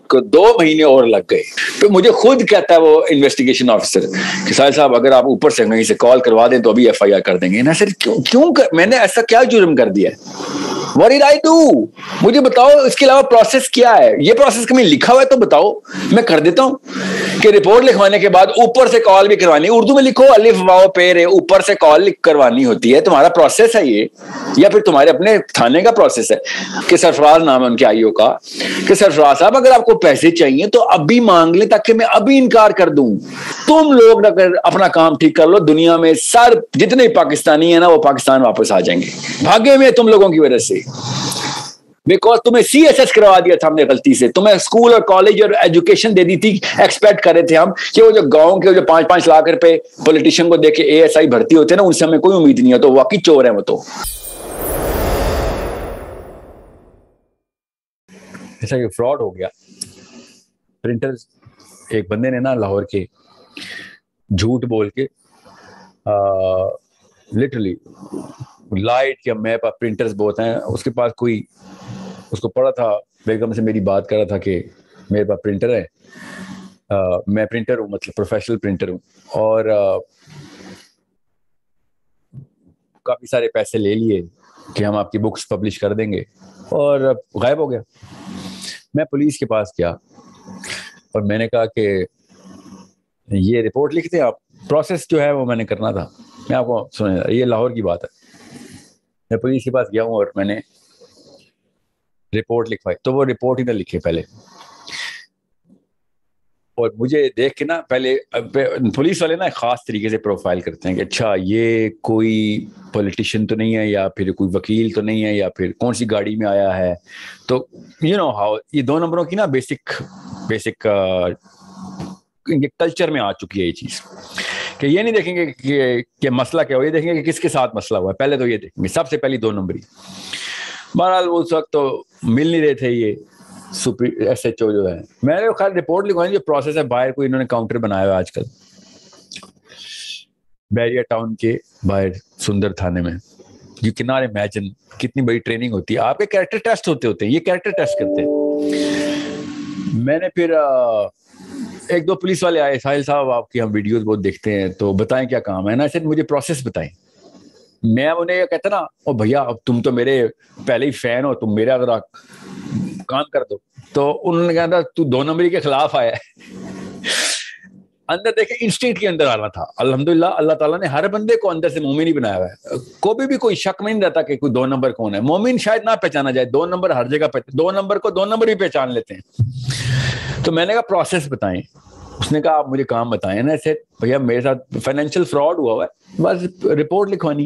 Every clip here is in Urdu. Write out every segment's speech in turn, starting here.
کو 2 مہینے اور لگ گئے. تو مجھے خود کہتا ہے وہ انویسٹیگیشن آفیسر کہ ساحل صاحب اگر آپ اوپر سے کہیں سے کال کروا دیں تو ابھی ایف آئی آر کر دیں گے. نا سر کیوں میں نے ایسا کیا جرم کر دیا ہے؟ What did I do? مجھے بتاؤ اس کے علاوہ پروسیس کیا ہے. یہ پروسیس کہیں لکھا ہوا ہے تو بتاؤ, میں کر دیتا ہوں. کہ رپورٹ لکھوانے کے بعد اوپر سے کال بھی کروانی, اردو میں لکھو الف واو پے رے, اوپر سے کال کروانی ہوتی ہے. تمہارا پروسیس ہے یہ, یا پھر تمہارے اپنے تھانے کا پروسیس ہے؟ کہ سرفراز نام ہے ان کے آئی او کا, کہ سرفراز صاحب اگر آپ کو پیسے چاہیے تو ابھی مانگ لیں تاکہ میں ابھی انکار کر دوں. تم لوگ اگر اپنا کام ٹھیک کر لو, دنیا میں سر جتنے پاکستانی ہیں نا وہ پاکستان واپس آ جائیں گے. بھاگے میں تم لوگوں کی وجہ سے, بیکاز تمہیں سی ایس ایس کروا دیا تھا ہم نے غلطی سے, تمہیں اسکول اور کالج اور ایجوکیشن دے دی تھی. ایکسپیکٹ کر رہے تھے ہم کہ وہ جو گاؤں کے جو 5-5 لاکھ روپے پولیٹیشین کو دے کے اے ایس آئی بھرتی ہوتے ہیں نا, ان سے ہمیں کوئی امید نہیں ہے. تو واقعی چور ہے وہ. تو ایسا کہ فراڈ ہو گیا. پرنٹر ایک بندے نے نا لاہور کے جھوٹ بول کے لٹرلی لائٹ یا میپ پرنٹرز بہت ہیں اس کے پاس, کوئی اس کو پڑھا تھا, بیگم سے میری بات کر رہا تھا کہ میرے پاس پرنٹر ہے, میں پرنٹر ہوں, مطلب پروفیشنل پرنٹر ہوں, اور کافی سارے پیسے لے لیے کہ ہم آپ کی بکس پبلش کر دیں گے, اور غائب ہو گیا. میں پولیس کے پاس گیا اور میں نے کہا کہ یہ رپورٹ لکھتے ہیں آپ, پروسیس جو ہے وہ میں نے کرنا تھا. میں آپ کو سنیں, یہ لاہور کی بات ہے. میں پولیس کے پاس گیا ہوں اور میں نے رپورٹ لکھوائی, تو وہ رپورٹ ہی نہ لکھے پہلے, اور مجھے دیکھ کے نا پہلے پولیس والے نا خاص طریقے سے پروفائل کرتے ہیں کہ اچھا یہ کوئی پولیٹیشین تو نہیں ہے, یا پھر کوئی وکیل تو نہیں ہے, یا پھر کون سی گاڑی میں آیا ہے. تو یو نو ہاؤ یہ 2 نمبروں کی نا بیسک کلچر میں آ چکی ہے یہ چیز, کہ یہ نہیں دیکھیں گے کہ مسئلہ کیا ہو, یہ دیکھیں گے کہ کس کے ساتھ مسئلہ ہوا ہے. پہلے تو یہ دیکھیں گے, سب سے پہلی 2 نمبری. بہرحال اس وقت تو مل نہیں رہے تھے یہ ایس ایچ او جو ہے. میں نے خیر رپورٹ لکھوائی, جو پروسیس ہے باہر کوئی انہوں نے کاؤنٹر بنایا ہوا آج کل بیریا ٹاؤن کے باہر سندر تھانے میں. یو کین ناٹ امیجن کتنی بڑی ٹریننگ ہوتی ہے. آپ کے کیریکٹر ٹیسٹ ہوتے ہیں, یہ کیریکٹر ٹیسٹ کرتے ہیں. میں نے پھر 1-2 پولیس والے آئے, ساحل صاحب آپ کی ہم ویڈیوز بہت دیکھتے ہیں تو بتائیں کیا کام ہے نا. صرف مجھے پروسیس بتائیں. میں انہیں یہ کہتا نا, او بھیا اب تم تو میرے پہلے ہی فین ہو, تم میرا اگر کام کر دو. تو انہوں نے کہا تو 2 نمبری کے خلاف آیا ہے. اندر دیکھیں انسٹنکٹ کے اندر آنا تھا. الحمدللہ اللہ تعالیٰ نے ہر بندے کو اندر سے مومن ہی بنایا ہوا ہے. کوئی شک میں نہیں رہتا کہ کوئی 2 نمبر کون ہے. مومن شاید نہ پہچانا جائے, 2 نمبر ہر جگہ 2 نمبر کو 2 نمبر بھی پہچان لیتے ہیں. تو میں نے کہا پروسیس بتائیں. اس نے کہا آپ مجھے کام بتائیں نا. ایسے بھیا میرے ساتھ فائنینشیل فراڈ ہوا ہے, بس رپورٹ لکھوانی.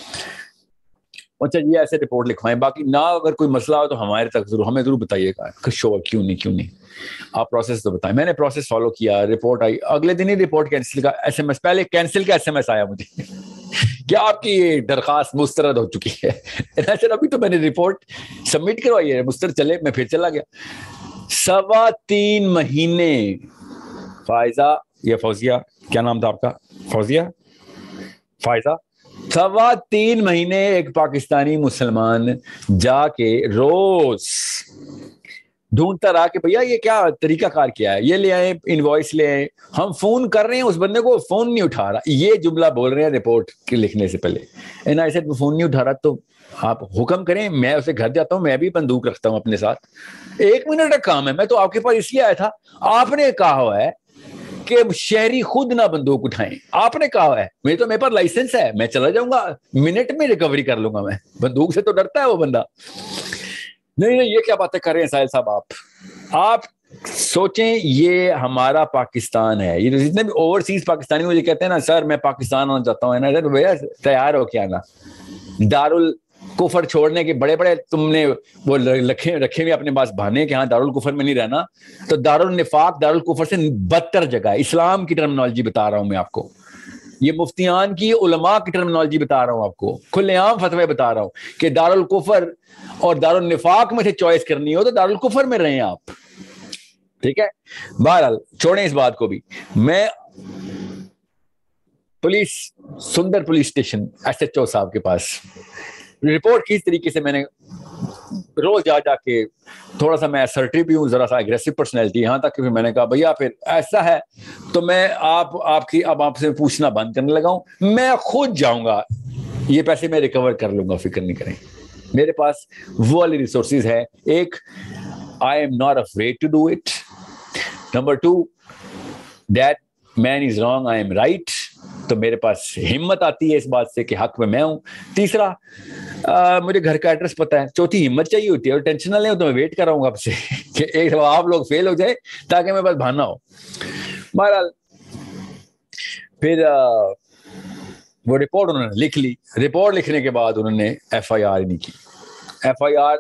اچھا یہ ایسے رپورٹ لکھوائیں, باقی نہ اگر کوئی مسئلہ ہو تو ہمارے تک ہمیں ضرور بتائیے گا. شور کیوں نہیں آپ پروسیس تو بتائیں. میں نے پروسیس فالو کیا, رپورٹ آئی. اگلے دن ہی رپورٹ کینسل کا ایس ایم ایس, پہلے کینسل کا ایس ایم ایس آیا مجھے کہ آپ کی یہ درخواست مسترد ہو چکی ہے. ابھی تو میں نے رپورٹ سبمٹ کروائی ہے, مسترد چلے. میں پھر چلا گیا. 3.25 مہینے فائزہ یا فوزیہ, کیا نام تھا آپ کا؟ فوزیہ, فائزہ. 3.25 مہینے ایک پاکستانی مسلمان جا کے روز ڈھونڈتا رہا کہ بھیا یہ کیا طریقہ کار کیا ہے, یہ لے آئے انوائس لے آئے. ہم فون کر رہے ہیں اس بندے کو, فون نہیں اٹھا رہا. یہ جملہ بول رہے ہیں رپورٹ کے لکھنے سے پہلے. وہ فون نہیں اٹھا رہا تو آپ حکم کریں, میں اسے گھر جاتا ہوں. میں بھی بندوق رکھتا ہوں اپنے ساتھ. 1 منٹ کا کام ہے. میں تو آپ کے پاس اس لیے آیا تھا, آپ نے کہا ہوا ہے کہ شہری خود نہ بندوق اٹھائیں. آپ نے کہا ہے, میرے پاس لائسنس ہے, میں چلا جاؤں گا, منٹ میں ریکوری کر لوں گا. میں بندوق سے تو ڈرتا ہے وہ بندہ. نہیں یہ کیا باتیں کر رہے ہیں ساحل صاحب. آپ سوچیں یہ ہمارا پاکستان ہے. یہ جتنے بھی اوورسیز پاکستانی مجھے کہتے ہیں نا سر میں پاکستان آنا چاہتا ہوں, نا بھیا تیار ہو کے آنا. دارالکفر چھوڑنے کے بڑے تم نے وہ رکھے ہوئے اپنے پاس بہانے کہ ہاں دارالکفر میں نہیں رہنا. تو دارالنفاق دارالکفر سے بدتر جگہ ہے. اسلام کی ٹرمنالوجی بتا رہا ہوں میں آپ کو, یہ مفتیان کی علماء کی ٹرمنالوجی بتا رہا ہوں آپ کو, کھلے عام فتوے بتا رہا ہوں کہ دارالکفر اور دارالنفاق میں سے چوائس کرنی ہو تو دارالکفر میں رہیں آپ. ٹھیک ہے, بہرحال چھوڑیں اس بات کو بھی. میں Sundar police station S H O صاحب کے پاس رپورٹ کس طریقے سے میں نے روز جا جا کے تھوڑا سا میں اسرٹیو بھی ہوں, ذرا سا اگریسو پرسنالٹی, یہاں تک کہ پھر میں نے کہا بھیا پھر ایسا ہے تو میں آپ سے پوچھنا بند کرنے لگا ہوں, میں خود جاؤں گا, یہ پیسے میں ریکور کر لوں گا, فکر نہیں کریں, میرے پاس وہ والی ریسورسز ہے. ایک, I am not afraid to do it. Number 2, that man is wrong, I am right. تو میرے پاس ہمت آتی ہے اس بات سے کہ حق میں ہوں. تیسرا, مجھے گھر کا ایڈریس پتا ہے. چوتھی, ہمت چاہیے ہوتی ہے, اور ٹینشن نہ لیں تو میں ویٹ کر رہا ہوں آپ سے کہ ایک دفعہ آپ لوگ فیل ہو جائے تاکہ میں بس بہانا ہو. بہرحال پھر وہ رپورٹ انہوں نے لکھ لی. رپورٹ لکھنے کے بعد انہوں نے FIR نہیں کی. FIR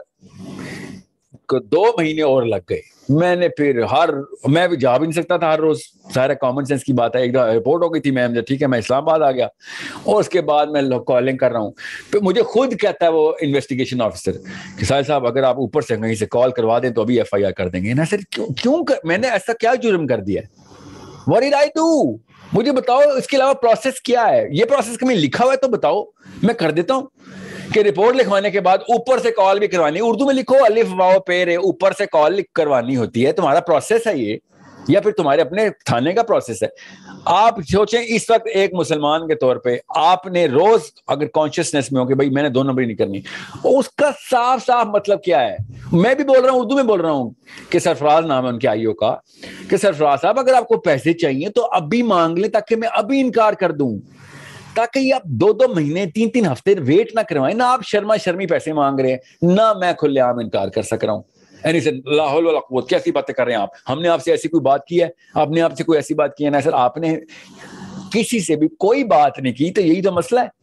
کو 2 مہینے اور لگ گئے. میں نے پھر میں بھی جا بھی نہیں سکتا تھا ہر روز, سارا کامن سینس کی بات ہے. ایک دفعہ رپورٹ ہو گئی تھی, میں ٹھیک ہے میں اسلام آباد آ گیا, اور اس کے بعد میں کالنگ کر رہا ہوں. پھر مجھے خود کہتا ہے وہ انویسٹیگیشن آفیسر کہ ساحل صاحب اگر آپ اوپر سے کہیں سے کال کروا دیں تو ابھی FIR کر دیں گے. نا سر کیوں میں نے ایسا کیا جرم کر دیا ہے؟ What did I do? مجھے بتاؤ اس کے علاوہ پروسیس کیا ہے. یہ پروسیس کہیں لکھا ہوا ہے تو بتاؤ, میں کر دیتا ہوں. کہ رپورٹ لکھوانے کے بعد اوپر سے کال بھی کروانی, اردو میں لکھو الف واو پیر, اوپر سے کال کروانی ہوتی ہے. تمہارا پروسیس ہے یہ, یا پھر تمہارے اپنے تھانے کا پروسیس ہے؟ آپ سوچیں اس وقت ایک مسلمان کے طور پہ آپ نے روز اگر کانشیسنیس میں ہو کہ بھائی میں نے 2 نمبر نہیں کرنی, اس کا صاف صاف مطلب کیا ہے؟ میں بھی بول رہا ہوں, اردو میں بول رہا ہوں کہ سرفراز نام ہے ان کے IO کا, کہ سرفراز صاحب اگر آپ کو پیسے چاہیے تو ابھی مانگ لیں تاکہ میں ابھی انکار کر دوں, تاکہ یہ آپ 2 مہینے 3 ہفتے ویٹ نہ کروائیں. نہ آپ شرمی پیسے مانگ رہے ہیں, نہ میں کھلے عام انکار کر سک رہا ہوں. لا حول ولا قوت, کیسی باتیں کر رہے ہیں آپ؟ ہم نے آپ سے ایسی کوئی بات کی ہے؟ آپ نے آپ سے کوئی ایسی بات کی ہے؟ نا سر, آپ نے کسی سے بھی کوئی بات نہیں کی, تو یہی تو مسئلہ ہے.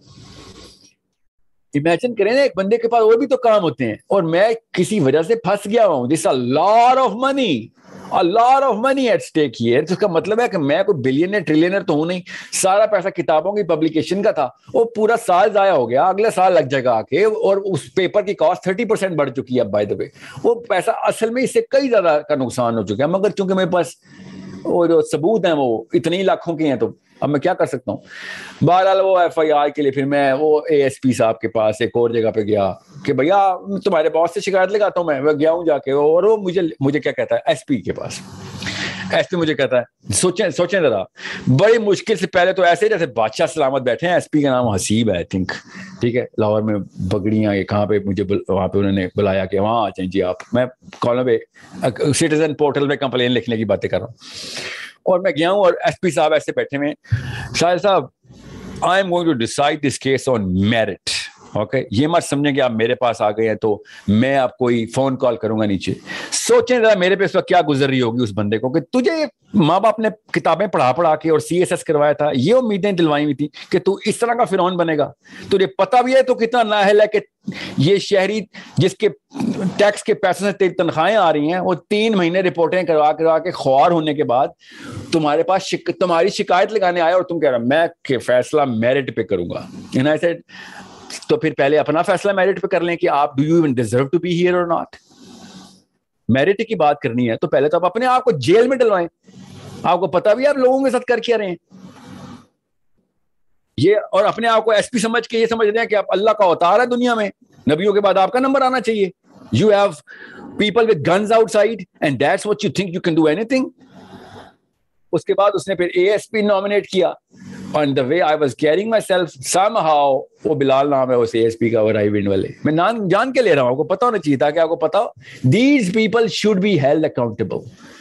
امیجن کریں نا, ایک بندے کے پاس اور بھی تو کام ہوتے ہیں, اور میں کسی وجہ سے پھنس گیا ہوں. دس a lot of money at stake here. اس کا مطلب ہے کہ میں کوئی بلینئر ٹریلینئر تو ہوں نہیں. سارا پیسہ کتابوں کی پبلیکیشن کا تھا, وہ پورا سال ضائع ہو گیا, اگلے سال لگ جائے گا آ کے, اور اس پیپر کی کاسٹ 30% بڑھ چکی ہے. بائی دا وے وہ پیسہ اصل میں اس سے کئی زیادہ کا نقصان ہو چکا ہے, مگر چونکہ میرے پاس وہ جو ثبوت ہیں وہ اتنی لاکھوں کے ہیں, تو اب میں کیا کر سکتا ہوں. بہرحال وہ FIR کے لیے پھر میں وہ ASP صاحب کے پاس ایک اور جگہ پہ گیا کہ بھیا تمہارے باس سے شکایت لگاتا ہوں. میں گیا ہوں جا کے, اور وہ مجھے کیا کہتا ہے, SP کے پاس. SP مجھے کہتا ہے, سوچیں ذرا, بڑی مشکل سے, پہلے تو ایسے جیسے بادشاہ سلامت بیٹھے ہیں. SP کا نام حسیب ہے, I think, ٹھیک ہے, لاہور میں پگڑیاں, کہاں پہ مجھے وہاں پہ انہوں نے بلایا کہ وہاں آ جائیں جی آپ. میں کالم پہ سٹیزن پورٹل پہ کمپلین لکھنے کی باتیں کر رہا ہوں, اور میں گیا ہوں, اور SP صاحب ایسے بیٹھے ہوئے, شاہد صاحب I am going to decide this case on merit. Okay, یہ مت سمجھیں کہ آپ میرے پاس آ گئے ہیں تو میں آپ کو فون کال کروں گا نیچے. سوچیں ذرا میرے پہ اس وقت کیا گزر رہی ہوگی اس بندے کو, کہ تجھے ماں باپ نے کتابیں پڑھا کے اور CSS کروایا تھا, یہ امیدیں دلوائی ہوئی تھی کہ تو اس طرح کا فرعون بنے گا. تجھے پتا بھی ہے تو کتنا نااہل ہے کہ یہ شہری جس کے ٹیکس کے پیسوں سے تیری تنخواہیں آ رہی ہیں, وہ 3 مہینے رپورٹیں کروا کے خوار ہونے کے بعد تمہارے پاس تمہاری شکایت لگانے آیا, اور تم کہہ رہا میں کہ فیصلہ میرٹ پہ کروں گا. تو پھر پہلے اپنا فیصلہ میرٹ پہ کر لیں کہ آپ do you even deserve to be here اور ناٹ. میرٹ کی بات کرنی ہے تو پہلے تو آپ اپنے آپ کو جیل میں ڈلوائیں. آپ کو پتا بھی آپ لوگوں کے ساتھ کر کیا رہے ہیں یہ, اور اپنے آپ کو SP سمجھ کے یہ سمجھ رہے ہیں کہ آپ اللہ کا اوتار ہے دنیا میں, نبیوں کے بعد آپ کا نمبر آنا چاہیے. You have people with guns outside and that's what you think you can do anything. اس کے بعد اس نے پھر ASP نامنیٹ کیا, and the way I was carrying myself somehow, وہ بلال نام ہے اس ASP کا, اور آئی ونڈ والے, میں نام جان کے لے رہا ہوں, آپ کو پتا ہونا چاہیے تھا کہ آپ کو پتا ہو these people should be held accountable.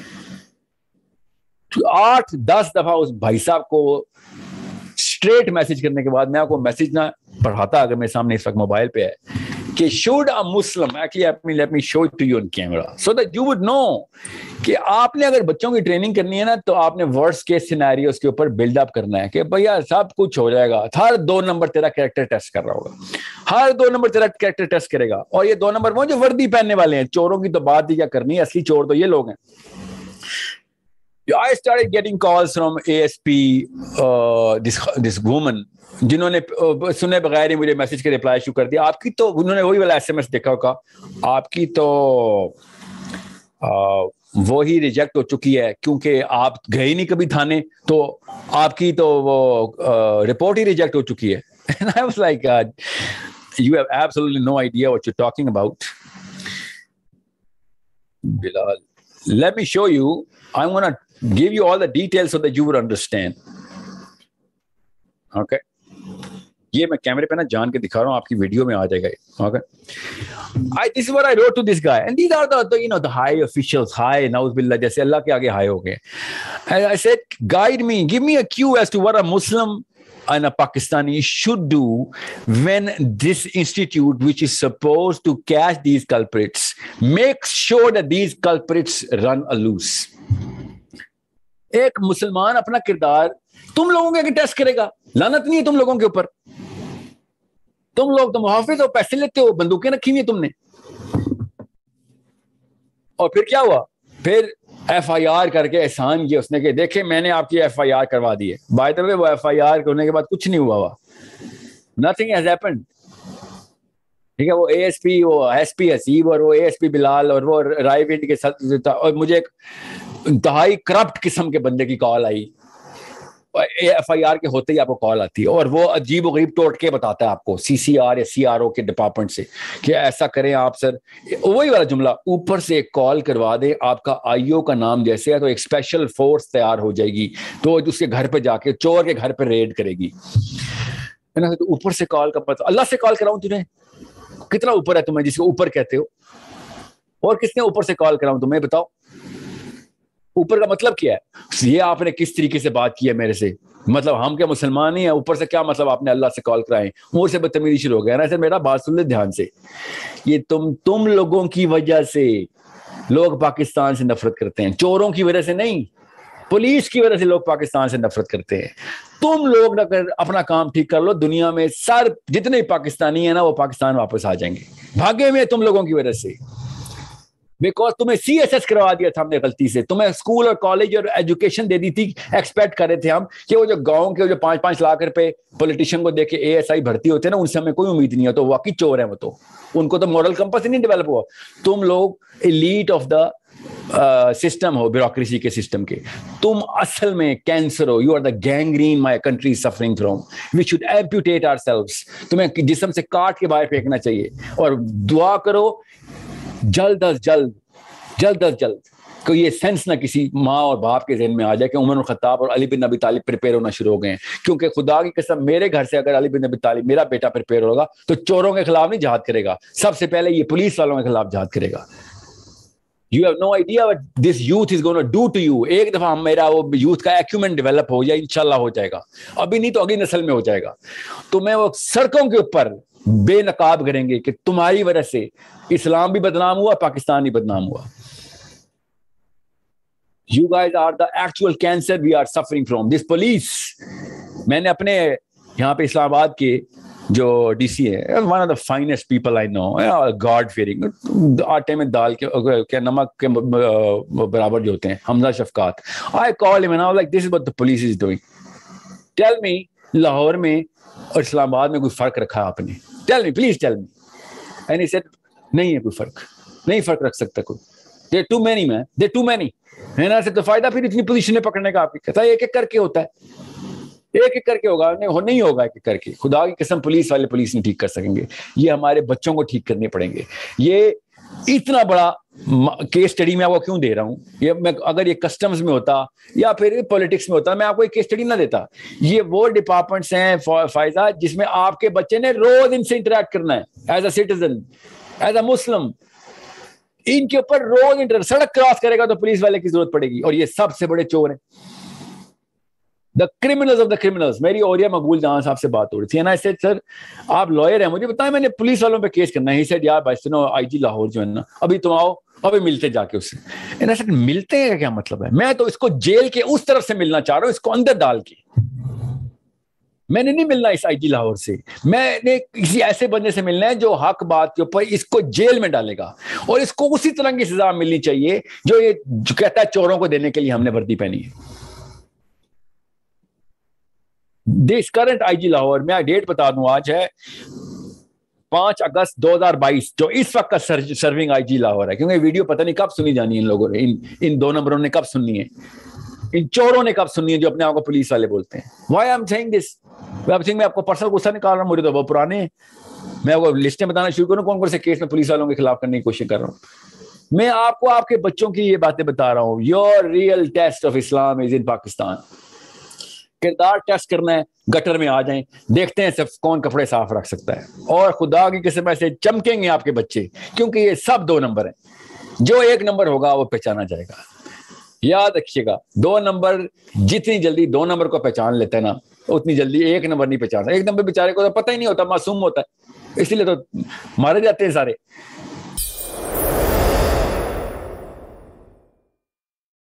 8-10 دفعہ اس بھائی صاحب کو اسٹریٹ میسج کرنے کے بعد, میں آپ کو میسج نہ پڑھاتا اگر میرے سامنے اس وقت موبائل پہ ہے, کہ should a Muslim actually let me show it to you on camera so that you would know کہ آپ نے اگر بچوں کی ٹریننگ کرنی ہے نا تو آپ نے ورسٹ کیس سینیریوز کے اوپر بلڈ اپ کرنا ہے کہ بھیا سب کچھ ہو جائے گا, ہر 2 نمبر تیرا کریکٹر ٹیسٹ کر رہا ہوگا, ہر 2 نمبر تیرا کریکٹر ٹیسٹ کرے گا, اور یہ 2 نمبر وہ جو وردی پہننے والے ہیں, چوروں کی تو بات ہی کیا کرنی ہے, اصلی چور تو یہ لوگ ہیں. I started getting calls from ASP, this woman, جنہوں نے سنے بغیر ہی مجھے میسج کے ریپلائی شروع کر دیا. آپ کی تو انہوں نے وہی والا SMS دیکھا ہوگا, آپ کی تو وہی ریجیکٹ ہو چکی ہے کیونکہ آپ گئے نہیں کبھی تھانے, تو آپ کی تو وہ رپورٹ ہی ریجیکٹ ہو چکی ہے. And I was like, you have absolutely no idea what you're talking about. Bilal, let me show you. I'm going to give you all the details so that you would understand. Okay. یہ میں کیمرے پہ نا جان کے دکھا رہا ہوں, آپ کی ویڈیو میں آ جائے گا. Okay. This is what I wrote to this guy, and these are the high officials, high na'uz billah, جیسے اللہ کے آگے high ہو گئے. And I said, guide me, give me a cue as to what a Muslim and a Pakistani should do when this institute, which is supposed to catch these culprits, makes sure that these culprits run loose. ایک مسلمان اپنا کردار تم لوگوں کے ٹیسٹ کرے گا. لعنت نہیں ہے تم لوگوں کے اوپر. تم لوگ تو محافظ ہو, پیسے لیتے ہو, بندوقیں رکھی ہوئی ہیں تم نے. اور پھر کیا ہوا؟ پھر ایف آئی آر کر کے احسان کیا اس نے کہ دیکھیں میں نے آپ کی ایف آئی آر کروا دی ہے. بائی دا وے وہ ایف آئی آر کرنے کے بعد کچھ نہیں ہوا. Nothing has happened. ٹھیک ہے, وہ اے ایس پی, وہ ایس پی حسیب اور وہ اے ایس پی بلال اور وہ رائے ونڈ کے ساتھ, اور مجھے ایک انتہائی کرپٹ قسم کے بندے کی کال آئی. ایف آئی آر کے ہوتے ہی آپ کو کال آتی ہے, اور وہ عجیب و غریب ٹوٹ کے بتاتا ہے آپ کو سی سی آر یا سی آر او کے ڈپارٹمنٹ سے کہ ایسا کریں آپ سر. وہی والا جملہ, اوپر سے ایک کال کروا دیں, آپ کا آئی او کا نام جیسے ہے تو ایک اسپیشل فورس تیار ہو جائے گی, تو اس کے گھر پہ جا کے چور کے گھر پہ ریڈ کرے گی. تو اوپر سے کال کا پتہ, اللہ سے کال کراؤں تجھے, کتنا اوپر ہے تمہیں جس کو اوپر کہتے ہو, اور کس نے اوپر سے کال کراؤں تمہیں بتاؤ. اوپر کا مطلب کیا ہے؟ یہ آپ نے کس طریقے سے بات کی ہے میرے سے, مطلب ہم کیا مسلمان ہی ہیں؟ اوپر سے کیا مطلب آپ نے اللہ سے کال کرائے؟ اور سے بدتمیزی شروع ہو گیا نا. میرا بات سن لے دھیان سے. یہ تم لوگوں کی وجہ سے لوگ پاکستان سے نفرت کرتے ہیں, چوروں کی وجہ سے نہیں, پولیس کی وجہ سے لوگ پاکستان سے نفرت کرتے ہیں. تم لوگ اگر اپنا کام ٹھیک کر لو, دنیا میں سر جتنے پاکستانی ہیں نا وہ پاکستان واپس آ جائیں گے. بھاگے میں تم لوگوں کی وجہ سے, بیکاز تمہیں سی ایس ایس کروا دیا تھا ہم نے غلطی سے, تمہیں اسکول اور کالج اور ایجوکیشن دے دی تھی. ایکسپیکٹ کر رہے تھے ہم کہ وہ جو گاؤں کے جو 5-5 لاکھ روپے پولیٹیشین کو دے کے اے ایس آئی بھرتی ہوتے ہیں نا, ان سے ہمیں کوئی امید نہیں ہے, تو واقعی چور ہیں وہ, تو ان کو تو مورل کمپس ہی نہیں ڈیولپ ہوا. تم لوگ ایلیٹ آف دا سسٹم ہو, بیوروکریسی کے سسٹم کے. تم اصل میں کینسر ہو. You are the gangrene my country is suffering from. We should amputate ourselves. تمہیں جسم سے کاٹ کے باہر پھینکنا چاہیے, اور دعا کرو جلد از جلد کوئی یہ سینس نہ کسی ماں اور باپ کے ذہن میں آ جائے کہ عمر الخطاب اور علی بن ابی طالب پریپیئر ہونا شروع ہو گئے ہیں. کیونکہ خدا کی قسم میرے گھر سے اگر علی بن ابی طالب میرا بیٹا پریپیئر ہوگا تو چوروں کے خلاف نہیں جہاد کرے گا, سب سے پہلے یہ پولیس والوں کے خلاف جہاد کرے گا. You have no idea what this youth is going to do to you. ایک دفعہ میرا وہ یوتھ کا ایکومنٹ ڈیولپ ہو جائے, انشاءاللہ ہو جائے گا, ابھی نہیں تو اگلی نسل میں ہو جائے گا. تو میں وہ سڑکوں کے اوپر بے نقاب کریں گے کہ تمہاری وجہ سے اسلام بھی بدنام ہوا, پاکستان بھی بدنام ہوا. You guys are the actual cancer we are suffering from. This police. میں نے اپنے یہاں پہ اسلام آباد کے جو ڈی سی ہے, one of the finest people I know, god fearing, آٹے میں دال کے نمک کے برابر جو ہوتے ہیں, حمزہ Shafqat. I called him and I was like, this is what the police is doing. Tell me, Lahore میں اور اسلام آباد میں کوئی فرق رکھا آپ نے؟ Tell me, please tell me. And he said, نہیں ہے کوئی فرق, نہیں فرق رکھ سکتا کوئی. They're too many, man. They're too many. ہے نا, تو فائدہ پھر اتنی پوزیشنیں پکڑنے کا. آپ کہتا ہے ایک ایک کر کے ہوتا ہے, ایک ایک کر کے ہوگا, نہیں ہوگا ایک ایک کر کے. خدا کی قسم پولیس والے پولیس نہیں ٹھیک کر سکیں گے, یہ ہمارے بچوں کو ٹھیک کرنے پڑیں گے. یہ اتنا بڑا کیس اسٹڈی میں آپ کو کیوں دے رہا ہوں, یہ میں اگر یہ کسٹمز میں ہوتا یا پھر پولیٹکس میں ہوتا میں آپ کو ایک کیس اسٹڈی نہ دیتا. یہ وہ ڈپارٹمنٹس ہیں فائزہ جس میں آپ کے بچے نے روز ان سے انٹریکٹ کرنا ہے, as a citizen, as a Muslim. ان کے اوپر روز سڑک کراس کرے گا تو پولیس والے کی ضرورت پڑے گی, اور یہ سب سے بڑے چور ہیں, the criminals of the criminals. میری اوریا مقبول جہاں صاحب سے بات ہو رہی تھی, نا ایسے سر آپ لائر ہیں, مجھے بتائیں میں نے پولیس والوں پہ کیس کرنا ہے. ہی سیڈ یار بھائی سنو, آئی جی لاہور جو ہے نا, ابھی تم آؤ, ابھی ملتے جا کے اس سے. ملتے ہیں کیا مطلب ہے؟ میں تو اس کو جیل کے اس طرف سے ملنا چاہ رہا ہوں, اس کو اندر ڈال کے. میں نے نہیں ملنا اس آئی جی لاہور سے, میں نے کسی ایسے بندے سے ملنا ہے جو حق بات کے اوپر اس کو جیل میں ڈالے گا, اور اس کو اسی طرح کی سزا ملنی چاہیے جو یہ جو کہتا ہے چوروں کو دینے کے لیے ہم نے وردی پہنی ہے. دس کرنٹ آئی جی لاہور, میں ڈیٹ بتا دوں, آج ہے 5 اگست 2022, جو اس وقت کا سرونگ آئی جی لاہور ہے. کیونکہ ویڈیو پتہ نہیں کب سنی جانی ان لوگوں نے, ان 2 نمبروں نے کب سننی ہے, ان چوروں نے کب سننی ہے جو اپنے آپ کو پولیس والے بولتے ہیں. Why I am seeing this, میں آپ کو پرسنل غصہ نکال رہا ہوں, مجھے تو وہ پرانے ہیں. میں آپ کو لسٹیں بتانا شروع کروں کون کون سے کیس میں پولیس والوں کے خلاف کرنے کی کوشش کر رہا ہوں. میں آپ کو آپ کے بچوں کی یہ باتیں بتا رہا ہوں. Your real test of Islam is in Pakistan. کردار ٹیسٹ کرنا ہے, گٹر میں آ جائیں, دیکھتے ہیں سب کون کپڑے صاف رکھ سکتا ہے, اور خدا کی قسم ایسے چمکیں گے آپ کے بچے, کیونکہ یہ سب 2 نمبر ہیں. جو 1 نمبر ہوگا وہ پہچانا جائے گا. یاد رکھیے گا, 2 نمبر جتنی جلدی 2 نمبر کو پہچان لیتے ہیں نا, اتنی جلدی 1 نمبر نہیں پہچانتا. 1 نمبر بیچارے کو تو پتہ ہی نہیں ہوتا, معصوم ہوتا ہے, اس لیے تو مارے جاتے ہیں سارے.